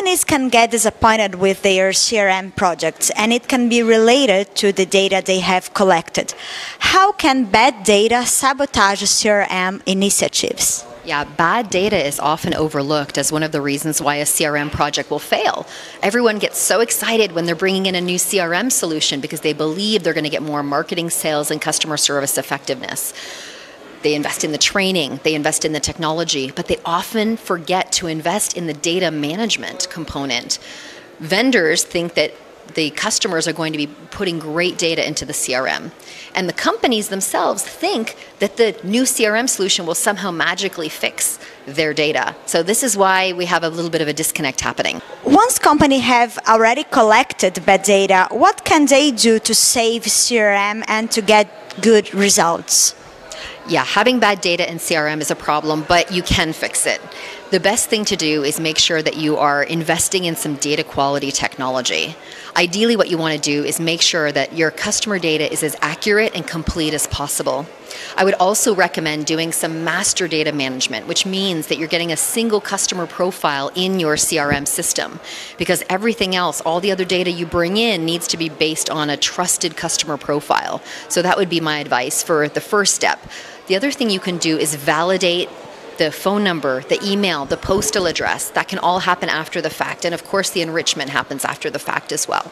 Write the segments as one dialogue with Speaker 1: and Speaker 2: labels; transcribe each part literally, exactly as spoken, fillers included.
Speaker 1: companies can get disappointed with their C R M projects, and it can be related to the data they have collected. How can bad data sabotage C R M initiatives?
Speaker 2: Yeah, bad data is often overlooked as one of the reasons why a C R M project will fail. Everyone gets so excited when they're bringing in a new C R M solution because they believe they're going to get more marketing, sales, and customer service effectiveness. They invest in the training, they invest in the technology, but they often forget to invest in the data management component. Vendors think that the customers are going to be putting great data into the C R M. And the companies themselves think that the new C R M solution will somehow magically fix their data. So this is why we have a little bit of a disconnect happening.
Speaker 1: Once companies have already collected bad data, what can they do to save C R M and to get good results?
Speaker 2: Yeah, having bad data in C R M is a problem, but you can fix it. The best thing to do is make sure that you are investing in some data quality technology. Ideally, what you want to do is make sure that your customer data is as accurate and complete as possible. I would also recommend doing some master data management, which means that you're getting a single customer profile in your C R M system, because everything else, all the other data you bring in, needs to be based on a trusted customer profile. So that would be my advice for the first step. The other thing you can do is validate the phone number, the email, the postal address. That can all happen after the fact. And of course, the enrichment happens after the fact as well.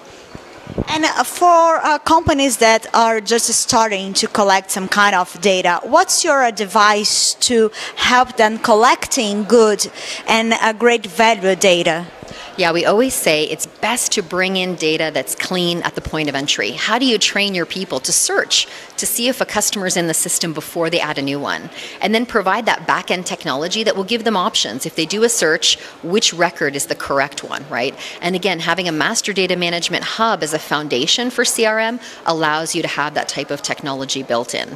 Speaker 1: And for uh, companies that are just starting to collect some kind of data, what's your advice to help them collecting good and uh, great value data?
Speaker 2: Yeah, we always say it's best to bring in data that's clean at the point of entry. How do you train your people to search to see if a customer's in the system before they add a new one? And then provide that back-end technology that will give them options. If they do a search, which record is the correct one, right? And again, having a master data management hub as a foundation for C R M allows you to have that type of technology built in.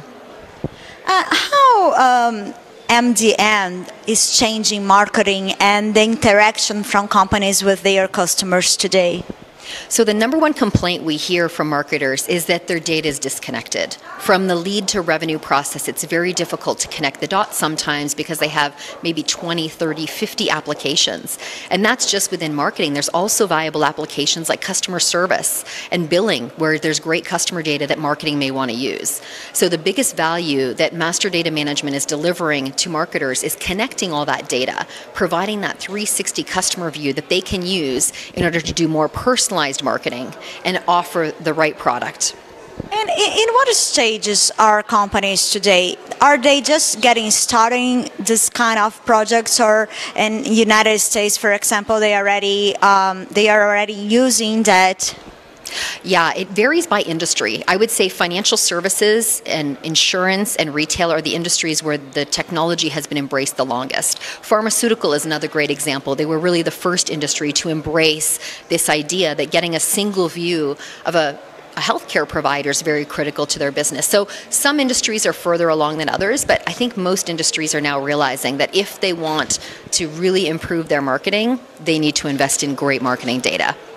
Speaker 1: Uh, how um M D M is changing marketing and the interaction from companies with their customers today?
Speaker 2: So the number one complaint we hear from marketers is that their data is disconnected. From the lead to revenue process, it's very difficult to connect the dots sometimes because they have maybe twenty, thirty, fifty applications. And that's just within marketing. There's also viable applications like customer service and billing, where there's great customer data that marketing may want to use. So the biggest value that master data management is delivering to marketers is connecting all that data, providing that three sixty customer view that they can use in order to do more personalized marketing and offer the right product.
Speaker 1: And in what stages are companies today? Are they just getting started this kind of projects, or in United States, for example, they already um, they are already using that?
Speaker 2: Yeah, it varies by industry. I would say financial services and insurance and retail are the industries where the technology has been embraced the longest. Pharmaceutical is another great example. They were really the first industry to embrace this idea that getting a single view of a A healthcare provider is very critical to their business. So some industries are further along than others, but I think most industries are now realizing that if they want to really improve their marketing, they need to invest in great marketing data.